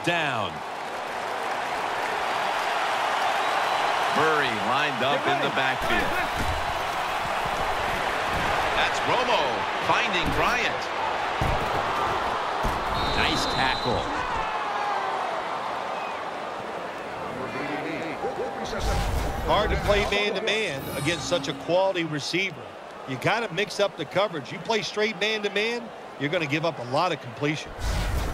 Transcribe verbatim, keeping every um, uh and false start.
down. Murray lined up in the backfield. That's Romo finding Bryant. Nice tackle. Hard to play man-to-man against such a quality receiver. You got to mix up the coverage. You play straight man-to-man, you're going to give up a lot of completions.